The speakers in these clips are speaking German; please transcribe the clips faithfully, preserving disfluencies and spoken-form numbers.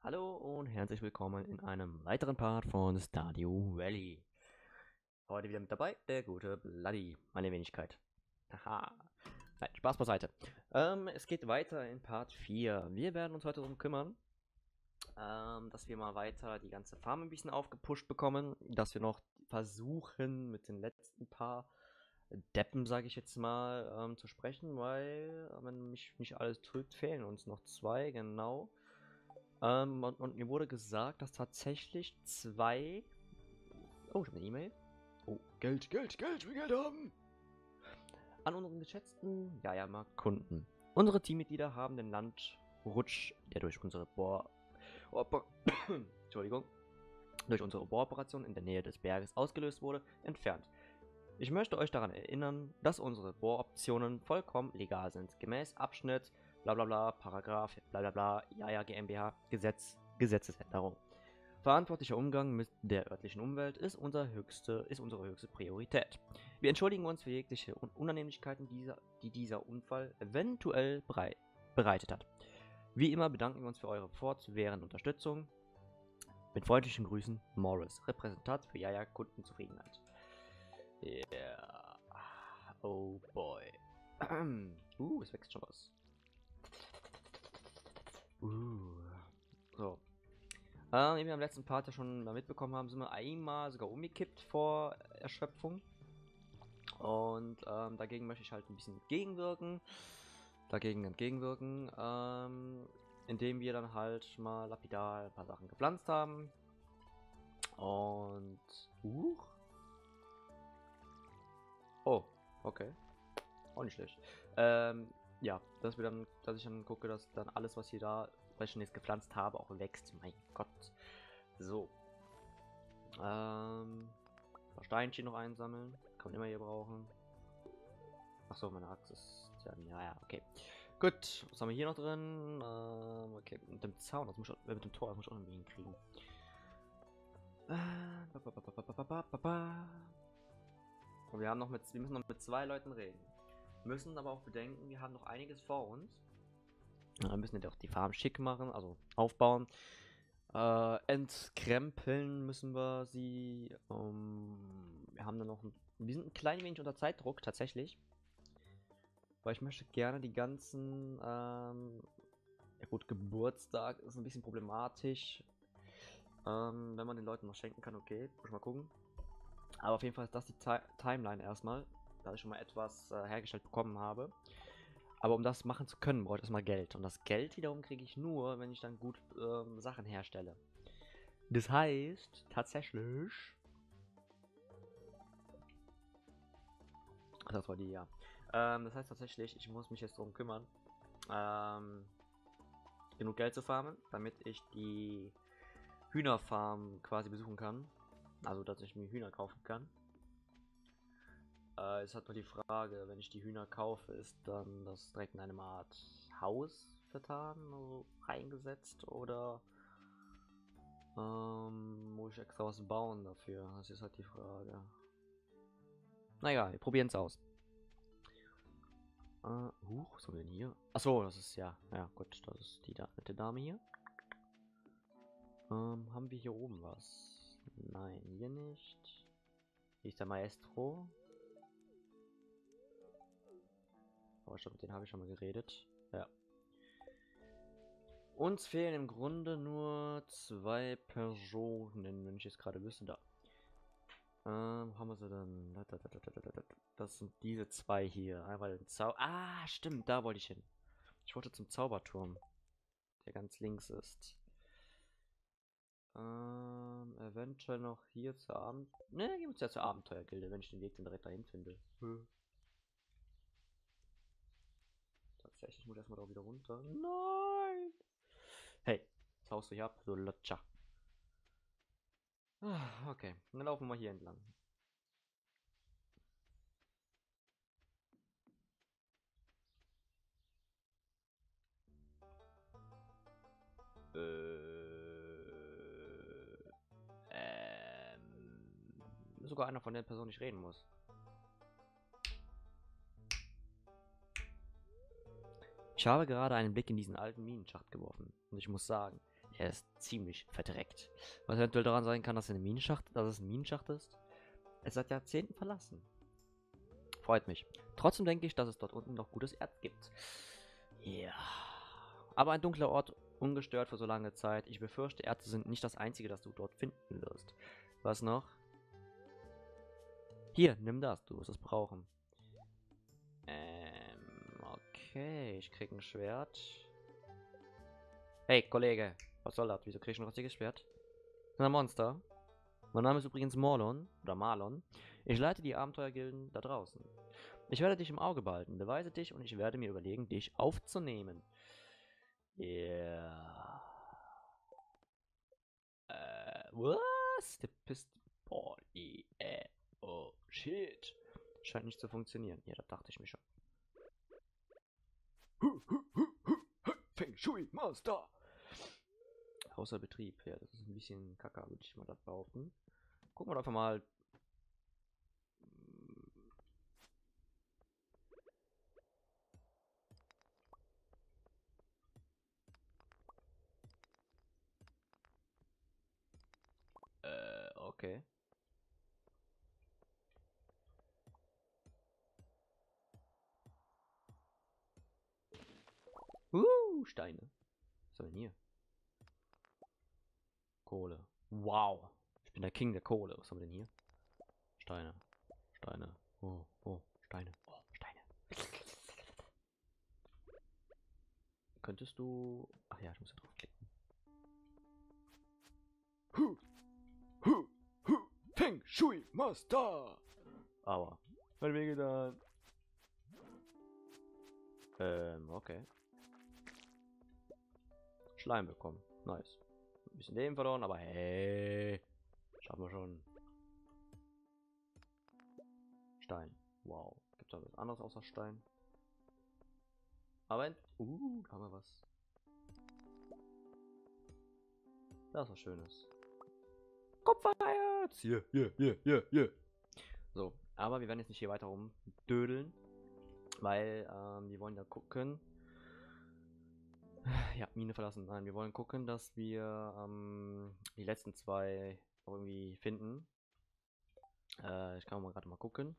Hallo und herzlich willkommen in einem weiteren Part von Stardew Valley. Heute wieder mit dabei der gute Bloody, meine Wenigkeit. Haha. Nein, Spaß beiseite. Ähm, es geht weiter in Part vier. Wir werden uns heute darum kümmern, ähm, dass wir mal weiter die ganze Farm ein bisschen aufgepusht bekommen, dass wir noch versuchen mit den letzten paar Deppen, sage ich jetzt mal, ähm, zu sprechen, weil, wenn mich nicht alles trügt, fehlen uns noch zwei, genau. Ähm, und, und mir wurde gesagt, dass tatsächlich zwei. Oh, ich habe eine E-Mail. Oh, Geld, Geld, Geld, wir Geld haben. An unseren geschätzten Jaja-Markt-Kunden. Unsere Teammitglieder haben den Landrutsch, der durch unsere Bohr. Oper Entschuldigung. Durch unsere Bohroperation in der Nähe des Berges ausgelöst wurde, entfernt. Ich möchte euch daran erinnern, dass unsere Bohroptionen vollkommen legal sind. Gemäß Abschnitt, bla bla bla, Paragraph, bla bla bla, Jaja GmbH, Gesetz, Gesetzesänderung. Verantwortlicher Umgang mit der örtlichen Umwelt ist, unser höchste, ist unsere höchste Priorität. Wir entschuldigen uns für jegliche Un Unannehmlichkeiten, dieser, die dieser Unfall eventuell berei bereitet hat. Wie immer bedanken wir uns für eure fortwährende Unterstützung. Mit freundlichen Grüßen, Morris, Repräsentant für Jaja Kundenzufriedenheit. Yeah. Oh boy. uh, es wächst schon was. Uh. So. Äh, wie wir am letzten Part ja schon mal mitbekommen haben, sind wir einmal sogar umgekippt vor Erschöpfung. Und ähm, dagegen möchte ich halt ein bisschen entgegenwirken. Dagegen entgegenwirken. Ähm, indem wir dann halt mal lapidar ein paar Sachen gepflanzt haben. Und. Uh. Oh, okay. Auch nicht schlecht. Ähm, ja, dass wir dann, dass ich dann gucke, dass dann alles, was hier da, was ich schon jetzt gepflanzt habe, auch wächst. Mein Gott. So. Ähm, ein paar Steinchen noch einsammeln. Kann man immer hier brauchen. Achso, meine Axt ist. Ja, ja, ja, okay. Gut, was haben wir hier noch drin? Ähm, okay, mit dem Zaun, das muss ich auch, äh, mit dem Tor, das muss ich auch irgendwie hinkriegen. Äh, ba, ba, ba, ba, ba, ba, ba, ba. Und wir haben noch mit, wir müssen noch mit zwei Leuten reden. Müssen aber auch bedenken, wir haben noch einiges vor uns. Wir müssen ja auch die Farm schick machen, also aufbauen. Äh, entkrempeln müssen wir sie. Ähm, wir haben dann noch ein, wir sind ein klein wenig unter Zeitdruck tatsächlich. Weil ich möchte gerne die ganzen, ähm, ja gut, Geburtstag ist ein bisschen problematisch. Ähm, wenn man den Leuten noch schenken kann, okay, muss ich mal gucken. Aber auf jeden Fall ist das die Ti Timeline erstmal, da ich schon mal etwas äh, hergestellt bekommen habe. Aber um das machen zu können, brauche ich erstmal Geld. Und das Geld wiederum kriege ich nur, wenn ich dann gut ähm, Sachen herstelle. Das heißt, tatsächlich. Ach, das war die, ja. Ähm, das heißt tatsächlich, ich muss mich jetzt darum kümmern, ähm, genug Geld zu farmen, damit ich die Hühnerfarm quasi besuchen kann. Also, dass ich mir Hühner kaufen kann. Äh, es hat nur die Frage, wenn ich die Hühner kaufe, ist dann das direkt in eine Art Haus vertan, also reingesetzt, oder ähm, muss ich extra was bauen dafür? Das ist halt die Frage. Naja, wir probieren es aus. Äh, huch, was haben wir denn hier? Achso, das ist ja, ja gut, das ist die da, nette Dame hier. Ähm, haben wir hier oben was? Nein, hier nicht. Hier ist der Maestro. Oh, ich glaube, mit denen habe ich schon mal geredet. Ja. Uns fehlen im Grunde nur zwei Personen, wenn ich jetzt gerade wüsste. Da. Ähm, haben wir sie dann? Das sind diese zwei hier. Einmal den Zau. Ah, stimmt, da wollte ich hin. Ich wollte zum Zauberturm, der ganz links ist. Ähm, eventuell noch hier zur Abend. Ne, gehen wir uns ja zur Abenteuergilde, wenn ich den Weg dann direkt dahin finde. Hm. Tatsächlich muss ich erstmal da wieder runter. Nein! Hey, was haust du hier ab, du Lutscher? Ah, okay, dann laufen wir hier entlang. Äh, ähm, sogar einer von der Person ich reden muss. Ich habe gerade einen Blick in diesen alten Minenschacht geworfen und ich muss sagen, Er ist ziemlich verdreckt. Was eventuell daran sein kann, dass er eine Minenschacht, dass es ein Minenschacht ist. Es seit Jahrzehnten verlassen. Freut mich. Trotzdem denke ich, dass es dort unten noch gutes Erz gibt. Ja. Aber ein dunkler Ort, ungestört für so lange Zeit. Ich befürchte, Erze sind nicht das einzige, das du dort finden wirst. Was noch? Hier, nimm das. Du wirst es brauchen. Ähm, okay. Ich krieg ein Schwert. Hey, Kollege. Was soll das? Wieso krieg ich ein rostiges Schwert? Ein Monster. Mein Name ist übrigens Morlon. Oder Marlon. Ich leite die Abenteuergilden da draußen. Ich werde dich im Auge behalten. Beweise dich und ich werde mir überlegen, dich aufzunehmen. Ja. Yeah. Äh, was? Der Pistol. Äh, oh, shit. Scheint nicht zu funktionieren. Ja, das dachte ich mir schon. Feng Shui Master. Außer Betrieb. Ja, das ist ein bisschen kacke, würde ich mal das behaupten. Gucken wir doch einfach mal. Äh, okay. Uh, Steine. Was haben wir denn hier? Kohle. Wow. Ich bin der King der Kohle. Was haben wir denn hier? Steine. Steine. Oh, oh, Steine. Oh, Steine. Könntest du... Ach ja, ich muss da draufklicken. Hu, hu, hu, Feng Shui Master. Aber. Hat mir getan. Ähm, okay. Schleim bekommen. Nice. Ein bisschen Leben verloren, aber hey. Schaffen wir schon. Stein. Wow. Gibt es da was anderes außer Stein? Aber, uh, da haben wir was. Das ist was Schönes. Kupfererz! Hier, hier, hier, hier, hier. So, aber wir werden jetzt nicht hier weiter rumdödeln. Weil, ähm, wir wollen ja gucken. Ja, Mine verlassen. Nein, wir wollen gucken, dass wir ähm, die letzten zwei irgendwie finden. Äh, ich kann mal gerade mal gucken.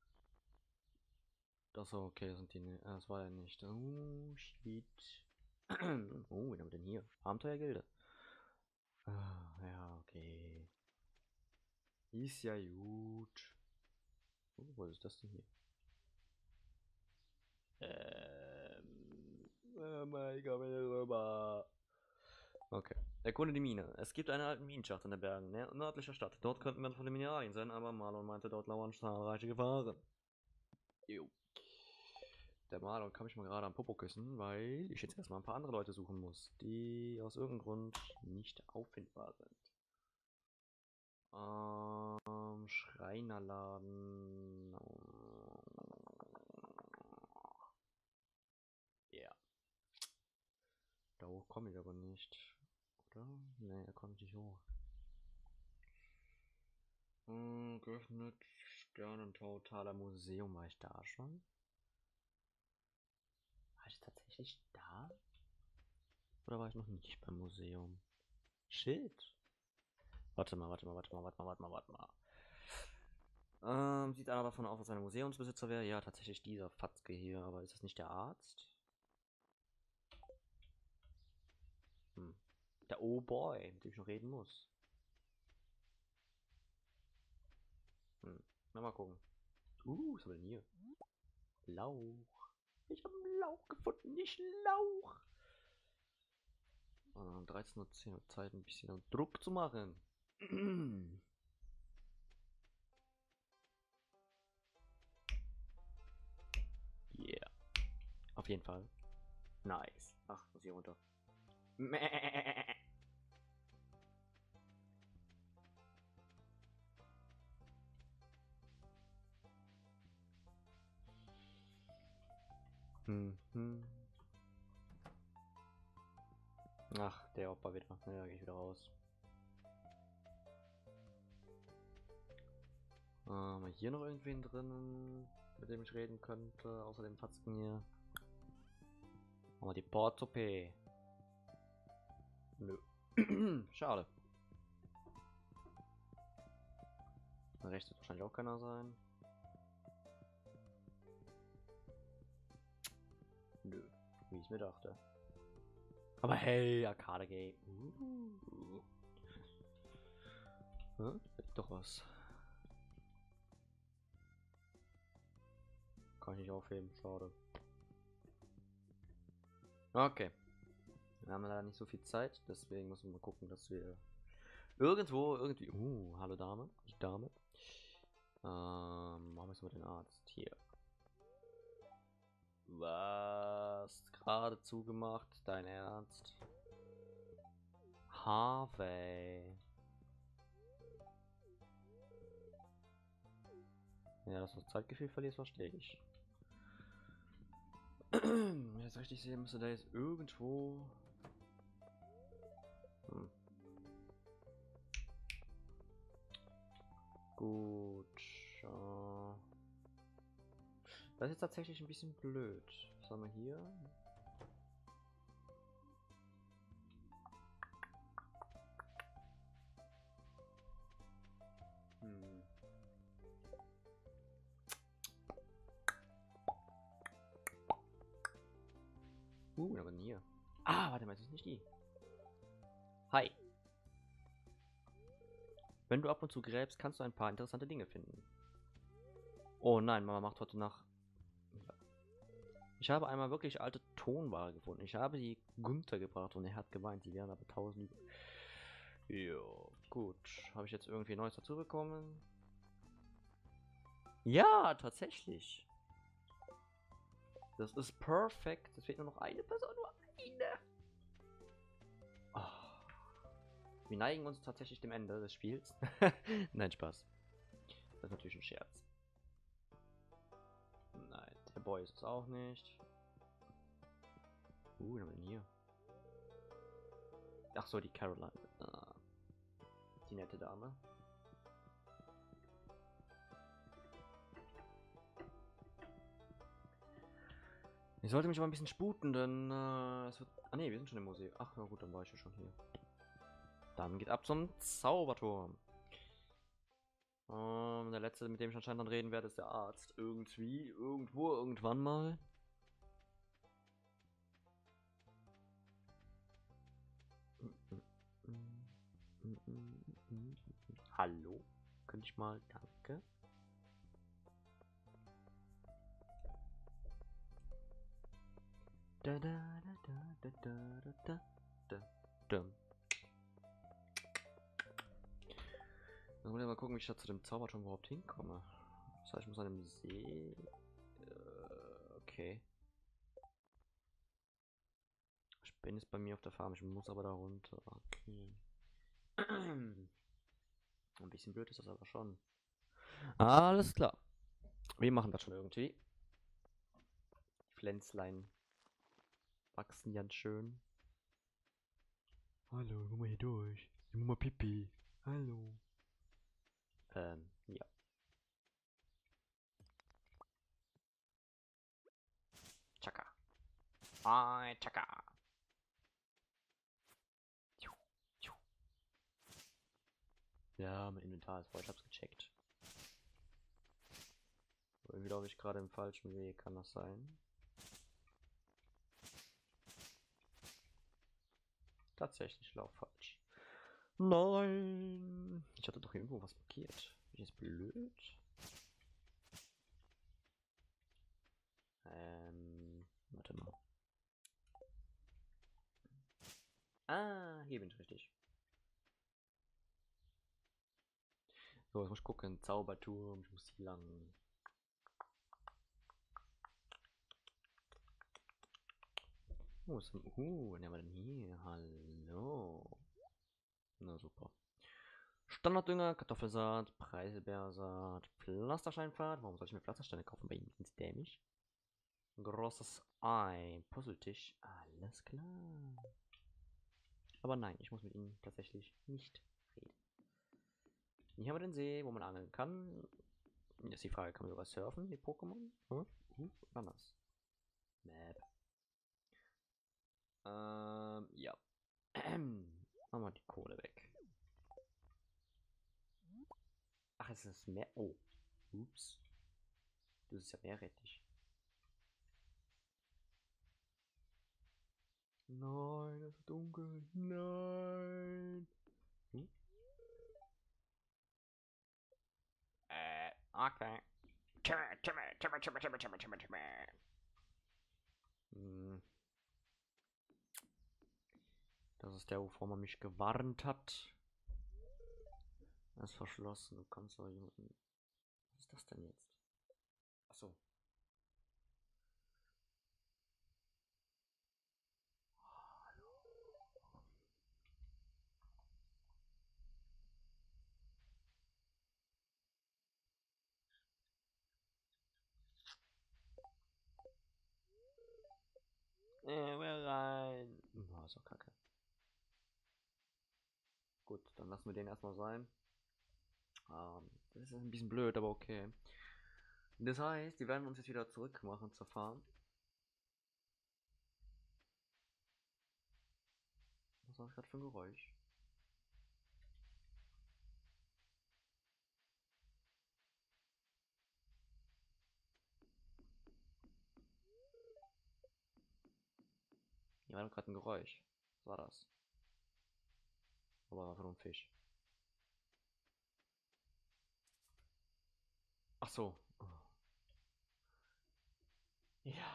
Das war okay, das sind die. Äh, das war ja nicht. Oh, shit. Oh, was haben wir denn hier? Abenteuergilde. Ah, ja, okay. Ist ja gut. Oh, was ist das denn hier? Ähm. Oh mein Gott, rüber. Okay. Erkunde die Mine. Es gibt eine alte Minenschacht in den Bergen, ne nördlicher Stadt. Dort könnten wir von den Mineralien sein, aber Marlon meinte, dort lauern zahlreiche Gefahren. Jo. Der Marlon kann mich mal gerade am Popo küssen, weil ich jetzt erstmal ein paar andere Leute suchen muss, die aus irgendeinem Grund nicht auffindbar sind. Ähm, Schreinerladen. Ja. Yeah. Da hoch komme ich aber nicht. Oder? Ne, er kommt nicht hoch. Hm, geöffnet. Sternentau, Thaler Museum. War ich da schon? War ich tatsächlich da? Oder war ich noch nicht beim Museum? Shit. Warte mal, warte mal, warte mal, warte mal, warte mal, warte mal. Ähm, sieht aber davon aus, dass er ein Museumsbesitzer wäre. Ja, tatsächlich dieser Fatzke hier. Aber ist das nicht der Arzt? Hm. Der Oh Boy, mit dem ich noch reden muss. Hm. Na, mal gucken. Uh, was haben wir denn hier? Lauch. Ich habe einen Lauch gefunden, nicht Lauch. Um dreizehn Uhr zehn Uhr Zeit, ein bisschen Druck zu machen. Yeah. Auf jeden Fall. Nice. Ach, muss hier runter. Mhm. Ach, der Opa wieder. Na ja, gehe ich wieder raus. Ähm, hier noch irgendwen drinnen, mit dem ich reden könnte, außer dem Fatzken hier. Machen wir die Portope. Nö. Schade. Rechts wird wahrscheinlich auch keiner sein. Nö, wie ich mir dachte. Aber hey, Arcade Game. Uh. Hm? Doch was. Kann ich nicht aufheben, schade. Okay. Wir haben leider nicht so viel Zeit, deswegen müssen wir mal gucken, dass wir irgendwo, irgendwie. Uh, hallo Dame. Ich Dame. Ähm, machen wir mit den Arzt. Hier. Was? Gerade zugemacht, dein Ernst? Harvey. Ja, dass du das Zeitgefühl verlierst, verstehe ich. Wenn ich das richtig sehe, müsste da jetzt irgendwo. Hm. Gut. Uh. Das ist jetzt tatsächlich ein bisschen blöd. Was haben wir hier? Hm. Uh, aber hier. Ah, warte mal, das ist nicht die. Hi. Wenn du ab und zu gräbst, kannst du ein paar interessante Dinge finden. Oh nein, Mama macht heute nach. Ich habe einmal wirklich alte Tonware gefunden. Ich habe die Günther gebracht und er hat gemeint, die wären aber tausend. Jo, gut. Habe ich jetzt irgendwie Neues dazu bekommen? Ja, tatsächlich. Das ist perfekt. Es fehlt nur noch eine Person, nur eine. Oh. Wir neigen uns tatsächlich dem Ende des Spiels. Nein, Spaß. Das ist natürlich ein Scherz. Nein, der Boy ist es auch nicht. Uh, was haben wir denn hier? Ach so, die Caroline. Ah, die nette Dame. Ich sollte mich aber ein bisschen sputen, denn äh, es wird. Ah ne, wir sind schon im Museum. Ach ja gut, dann war ich ja schon hier. Dann geht ab zum Zauberturm. Um, der letzte, mit dem ich anscheinend dann reden werde, ist der Arzt. Irgendwie, irgendwo, irgendwann mal. Hallo? Könnte ich mal, danke. Da, da, da, da, da, da, da, da, da. Dann muss ich mal gucken, wie ich da zu dem Zauberturm überhaupt hinkomme. Das heißt, ich muss an dem See. Äh, okay. Ich bin jetzt bei mir auf der Farm, ich muss aber da runter. Okay. Ein bisschen blöd ist das aber schon. Alles klar. Wir machen das schon irgendwie. Pflänzlein wachsen ganz schön. Hallo, komm mal hier durch. Ich muss mal Pipi. Hallo. Ähm, ja. Chaka. Ein Chaka. Ja, mein Inventar ist voll, ich hab's gecheckt. Irgendwie glaube ich gerade im falschen Weg, kann das sein? Tatsächlich, lauf falsch. Nein! Ich hatte doch irgendwo was markiert. Bin ich jetzt blöd? Ähm, warte mal. Ah, hier bin ich richtig. So, jetzt muss ich gucken. Zauberturm, ich muss hier lang. Oh, was haben, uh, was haben wir denn hier? Hallo. Na super. Standarddünger, Kartoffelsaat, Preiselbeersaat, Pflastersteinpfad. Warum soll ich mir Pflastersteine kaufen bei ihm? Sind sie dämlich? Großes Ei, Puzzletisch. Alles klar. Aber nein, ich muss mit ihnen tatsächlich nicht reden. Hier haben wir den See, wo man angeln kann. Jetzt ist die Frage, kann man sogar surfen mit Pokémon? Hm? Uh, anders. Map. Ähm, ja. Was haben wir es ist mehr. Oh. Ups. Das ist ja Meerrettich. Nein, es ist dunkel. Nein. Hm? Äh, okay. Timmy, Timmy, Timmy, Timmy, Timmy, Timmy, Timmy, Timmy. Hm. Das ist der, wovor man mich gewarnt hat. Er ist verschlossen. Du kannst doch jemanden. Was ist das denn jetzt? Achso. Äh, wer rein? Oh, ist doch kacke. Gut, dann lassen wir den erstmal sein. Ähm, das ist ein bisschen blöd, aber okay. Das heißt, die werden uns jetzt wieder zurück machen zur Farm. Was war das gerade für ein Geräusch? Hier war doch gerade ein Geräusch. Was war das? Aber einfach nur ein Fisch. Ach so. Oh. Ja.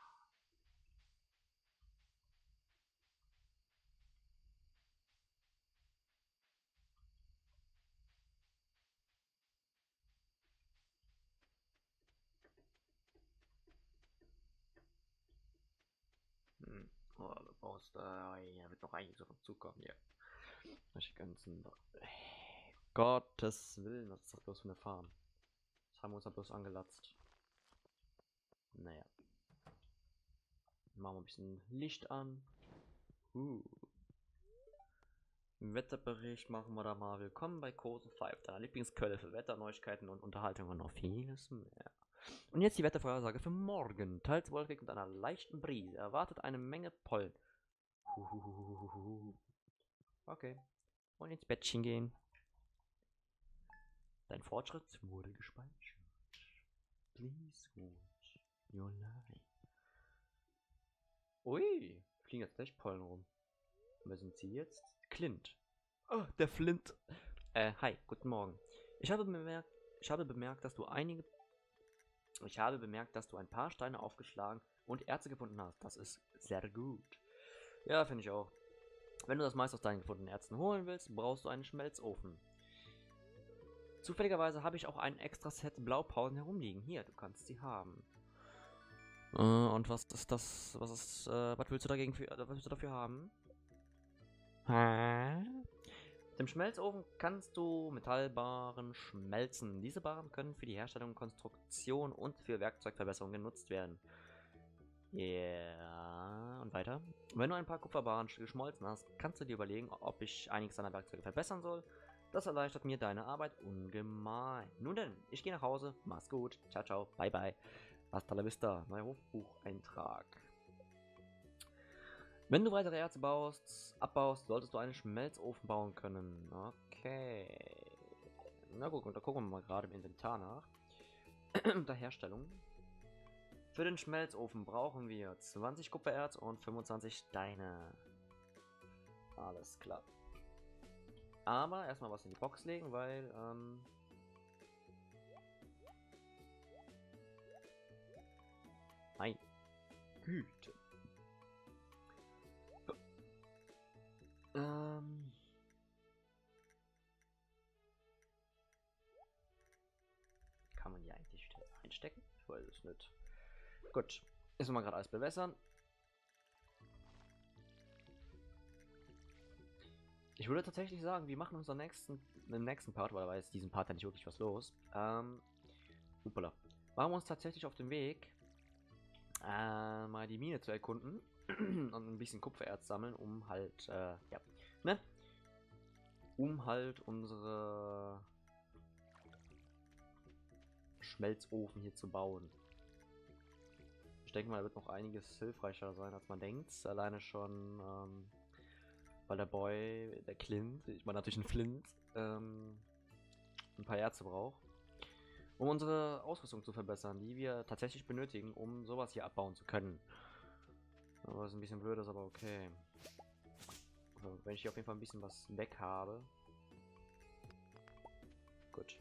Hm. Oh, du brauchst, äh, ja, wird noch einiges auf uns zukommen hier. Die ganzen. Gottes Willen, was ist das bloß für eine Farm? Das haben wir uns ja bloß angelatzt. Naja. Machen wir ein bisschen Licht an. Uh. Im Wetterbericht machen wir da mal willkommen bei Cose fünf, deiner Lieblingsquelle für Wetterneuigkeiten und Unterhaltung und noch vieles mehr. Und jetzt die Wettervorhersage für morgen. Teils wolkig mit einer leichten Brise. Erwartet eine Menge Pollen. Okay. Und ins Bettchen gehen. Dein Fortschritt wurde gespeichert. Please watch your life. Ui, fliegen jetzt gleich Pollen rum. Wer sind sie jetzt? Clint. Oh, der Flint. Äh, hi, guten Morgen. Ich habe bemerkt, ich habe bemerkt, dass du einige Ich habe bemerkt, dass du ein paar Steine aufgeschlagen und Erze gefunden hast. Das ist sehr gut. Ja, finde ich auch. Wenn du das meiste aus deinen gefundenen Erzen holen willst, brauchst du einen Schmelzofen. Zufälligerweise habe ich auch ein extra Set Blaupausen herumliegen. Hier, du kannst sie haben. Äh, und was ist das? Was ist, äh, was willst du dagegen für, was willst du dafür haben? Hä? Mit dem Schmelzofen kannst du Metallbarren schmelzen. Diese Barren können für die Herstellung, Konstruktion und für Werkzeugverbesserung genutzt werden. Ja, yeah. Und weiter. Wenn du ein paar Kupferbarren geschmolzen hast, kannst du dir überlegen, ob ich einiges deiner Werkzeuge verbessern soll. Das erleichtert mir deine Arbeit ungemein. Nun denn, ich gehe nach Hause. Mach's gut. Ciao, ciao. Bye, bye. Hasta la vista. Neuer Hofbucheintrag. Wenn du weitere Erze baust, abbaust, solltest du einen Schmelzofen bauen können. Okay. Na gut, da gucken wir mal gerade im Inventar nach. Unter Herstellung. Für den Schmelzofen brauchen wir zwanzig Kupfererz und fünfundzwanzig Steine. Alles klar. Aber erstmal was in die Box legen, weil ähm mein Güte. Ähm Kann man die eigentlich einstecken? Ich weiß es nicht. Gut. Jetzt mal gerade alles bewässern. Ich würde tatsächlich sagen, wir machen unseren nächsten, den nächsten Part, weil da war jetzt diesen Part ja nicht wirklich was los. Ähm, upala. Machen wir uns tatsächlich auf den Weg, äh, mal die Mine zu erkunden und ein bisschen Kupfererz sammeln, um halt, äh, ja, ne? Um halt unsere Schmelzofen hier zu bauen. Ich denke mal, da wird noch einiges hilfreicher sein, als man denkt. Alleine schon, ähm, weil der Boy, der Clint, ich meine natürlich ein Flint, ähm, ein paar Erze brauche, um unsere Ausrüstung zu verbessern, die wir tatsächlich benötigen, um sowas hier abbauen zu können. Aber was ein bisschen blöd ist, aber okay. Also, wenn ich hier auf jeden Fall ein bisschen was weg habe. Gut.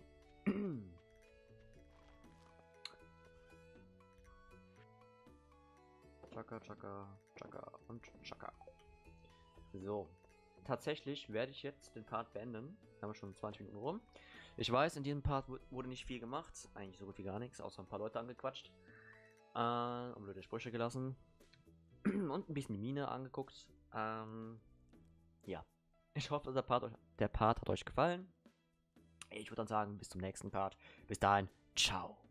Chaka, Chaka, Chaka und Chaka. So. Tatsächlich werde ich jetzt den Part beenden. Haben wir schon zwanzig Minuten rum. Ich weiß, in diesem Part wurde nicht viel gemacht. Eigentlich so gut wie gar nichts, außer ein paar Leute angequatscht. Äh, und blöde Sprüche gelassen. Und ein bisschen die Mine angeguckt. Ähm, ja. Ich hoffe, der Part, der Part hat euch gefallen. Ich würde dann sagen, bis zum nächsten Part. Bis dahin, ciao.